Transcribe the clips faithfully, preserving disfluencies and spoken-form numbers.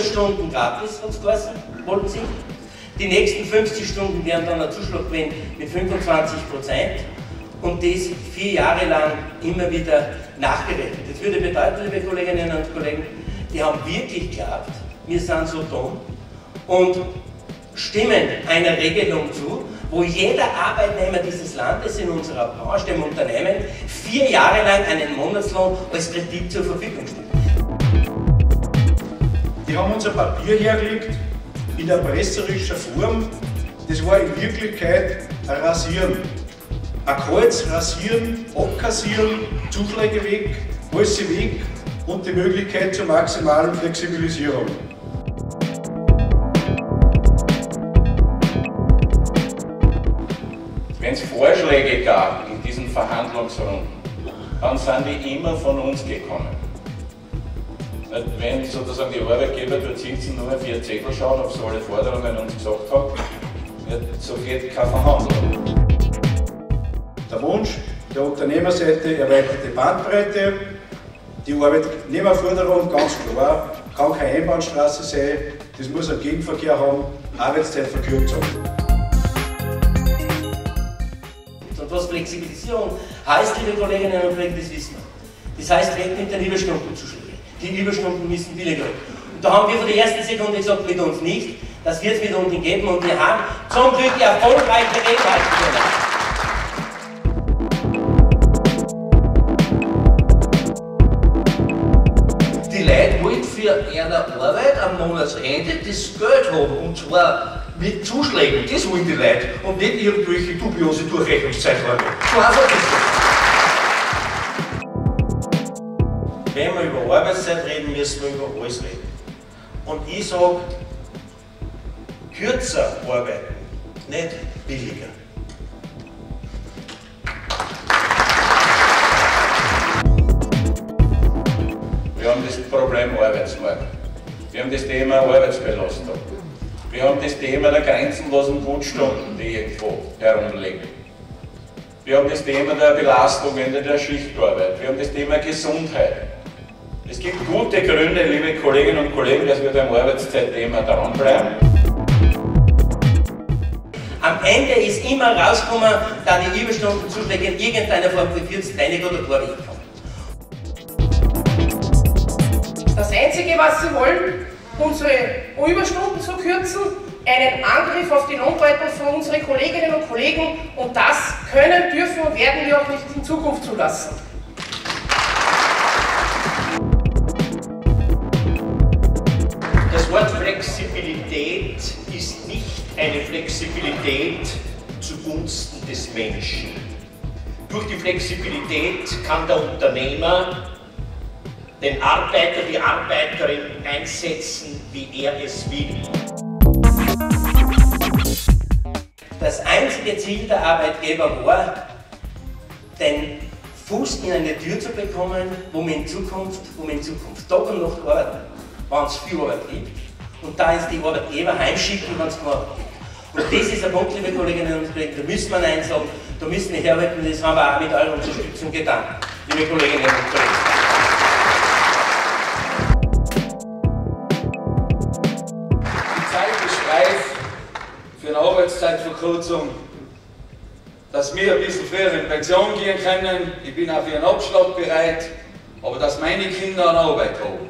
hundert Stunden gratis, hat es geheißen, wollten sie. Die nächsten fünfzig Stunden werden dann ein Zuschlag gewesen mit fünfundzwanzig Prozent und das vier Jahre lang immer wieder nachgerechnet. Das würde bedeuten, liebe Kolleginnen und Kollegen, die haben wirklich geglaubt, wir sind so dumm und stimmen einer Regelung zu, wo jeder Arbeitnehmer dieses Landes in unserer Branche, dem Unternehmen, vier Jahre lang einen Monatslohn als Kredit zur Verfügung steht. Die haben uns ein Papier hergelegt, in erpresserischer Form. Das war in Wirklichkeit ein Rasieren. Ein Kreuz rasieren, abkassieren, Zuschläge weg, alles weg und die Möglichkeit zur maximalen Flexibilisierung. Wenn es Vorschläge gab in diesen Verhandlungsrunden, dann sind die immer von uns gekommen. Wenn sozusagen die Arbeitgeber dort sitzen, nur auf ihre Zettel schauen, ob sie alle Forderungen uns gesagt haben, so geht keine Verhandlung. Der Wunsch der Unternehmerseite, erweiterte Bandbreite. Die Arbeitnehmerforderung, ganz klar, kann keine Einbahnstraße sein, das muss einen Gegenverkehr haben, Arbeitszeitverkürzung. Und was Flexibilisierung heißt, liebe Kolleginnen und Kollegen, das wissen wir. Das heißt, weg mit den Überstundenzuschlägen. Die Überstunden müssen billiger werden. Und da haben wir von der ersten Sekunde gesagt, mit uns nicht, das wird es mit uns geben und wir haben zum Glück erfolgreich dagegen halten können. Die Leute wollen für ihre Arbeit am Monatsende das Geld haben, und zwar mit Zuschlägen, das wollen die Leute und nicht irgendwelche dubiose Durchrechnungszeiträume. So einfach ist das. Wenn wir über Arbeitszeit reden, müssen wir über alles reden. Und ich sage, kürzer arbeiten, nicht billiger. Wir haben das Problem Arbeitsmarkt. Wir haben das Thema Arbeitsbelastung. Wir haben das Thema der grenzenlosen Gutstunden, die irgendwo herumliegen. Wir haben das Thema der Belastung in der Schichtarbeit. Wir haben das Thema Gesundheit. Es gibt gute Gründe, liebe Kolleginnen und Kollegen, dass wir beim Arbeitszeitthema dranbleiben. Am Ende ist immer rausgekommen, da die Überstundenzuschläge in irgendeiner Form für vierzig Training oder gar nicht kommen. Das Einzige, was sie wollen, unsere Überstunden zu kürzen, einen Angriff auf die Lohnbeutel von unseren Kolleginnen und Kollegen, und das können, dürfen und werden wir auch nicht in Zukunft zulassen. Das Wort Flexibilität ist nicht eine Flexibilität zugunsten des Menschen. Durch die Flexibilität kann der Unternehmer den Arbeiter, die Arbeiterin einsetzen, wie er es will. Das einzige Ziel der Arbeitgeber war, den Fuß in eine Tür zu bekommen, wo wir in Zukunft, wo wir in Zukunft Tag und Nacht arbeiten, wenn es viel Arbeit gibt, und da ist die Arbeitgeber heimschicken, wenn es keine Arbeit gibt. Und das ist ein Punkt, liebe Kolleginnen und Kollegen, da müssen wir Nein sagen, da müssen wir herhalten, das haben wir auch mit eurer Unterstützung getan, liebe Kolleginnen und Kollegen. Die Zeit ist reif für eine Arbeitszeitverkürzung, dass wir ein bisschen früher in Pension gehen können. Ich bin auch für einen Abschlag bereit, aber dass meine Kinder eine Arbeit haben.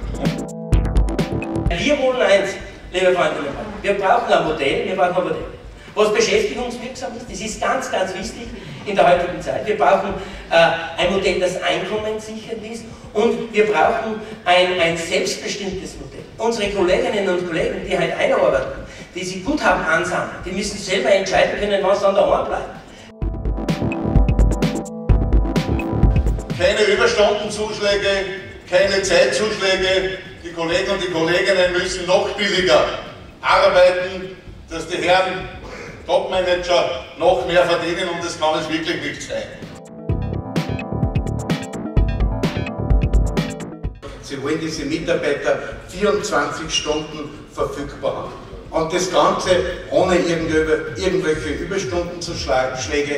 Wir wollen eins, liebe Freunde, wir brauchen ein Modell, wir brauchen ein Modell, was beschäftigungswirksam ist. Das ist ganz, ganz wichtig in der heutigen Zeit. Wir brauchen äh, ein Modell, das einkommenssichernd ist, und wir brauchen ein, ein selbstbestimmtes Modell. Unsere Kolleginnen und Kollegen, die halt einarbeiten, die sich Guthaben ansammeln, die müssen selber entscheiden können, was an der Ohren bleibt. Keine Überstundenzuschläge, keine Zeitzuschläge. Die Kollegen und die Kolleginnen müssen noch billiger arbeiten, dass die Herren Topmanager noch mehr verdienen, und das kann es wirklich nicht sein. Sie wollen diese Mitarbeiter vierundzwanzig Stunden verfügbar haben. Und das Ganze ohne irgendwelche Überstundenzuschläge.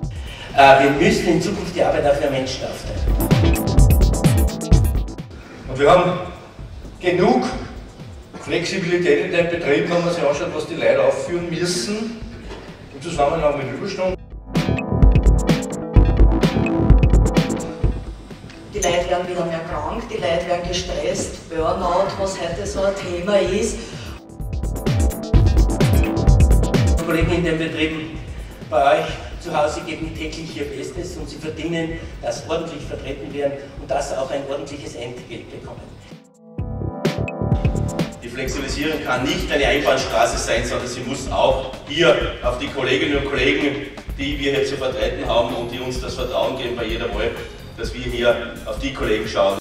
Äh, wir müssen in Zukunft die Arbeit auch für Menschen aufteilen. Und wir haben genug Flexibilität in den Betrieben, wenn man sich anschaut, was die Leute aufführen müssen, im Zusammenhang mit Überstunden. Die Leute werden wieder mehr krank, die Leute werden gestresst, Burnout, was heute so ein Thema ist. Die Kollegen in den Betrieben bei euch zu Hause geben täglich ihr Bestes und sie verdienen, dass ordentlich vertreten werden und dass sie auch ein ordentliches Entgelt bekommen. Die Flexibilisierung kann nicht eine Einbahnstraße sein, sondern sie muss auch hier auf die Kolleginnen und Kollegen, die wir hier zu vertreten haben und die uns das Vertrauen geben bei jeder Wahl, dass wir hier auf die Kollegen schauen.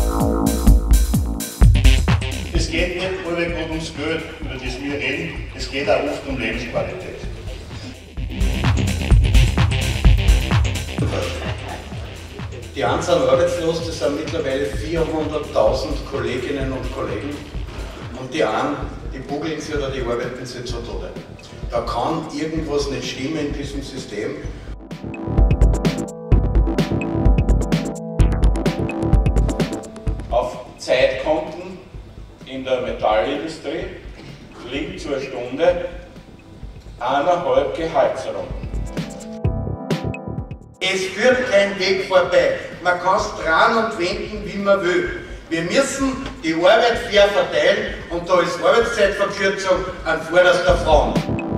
Es geht nicht nur ums Geld, über das wir reden, es geht auch oft um Lebensqualität. Die Anzahl arbeitslos, das sind mittlerweile vierhunderttausend Kolleginnen und Kollegen. Und die einen, die bugeln sich oder die arbeiten sich zu Tode. Da kann irgendwas nicht stimmen in diesem System. Auf Zeitkonten in der Metallindustrie liegt zur Stunde eineinhalb Gehaltsrunden. Es führt kein Weg vorbei. Man kann es drehen und wenden, wie man will. Wir müssen die Arbeit fair verteilen und da ist Arbeitszeitverkürzung an vorderster Front.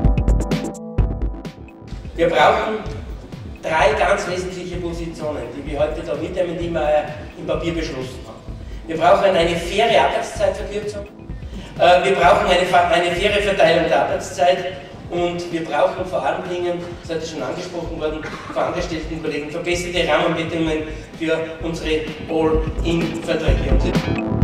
Wir brauchen drei ganz wesentliche Positionen, die wir heute da mitnehmen, die wir im Papier beschlossen haben. Wir brauchen eine faire Arbeitszeitverkürzung, wir brauchen eine, eine faire Verteilung der Arbeitszeit und wir brauchen vor allen Dingen, das ist heute schon angesprochen worden, von angestellten Kollegen verbesserte Rahmenbedingungen für unsere All-In-Verträge.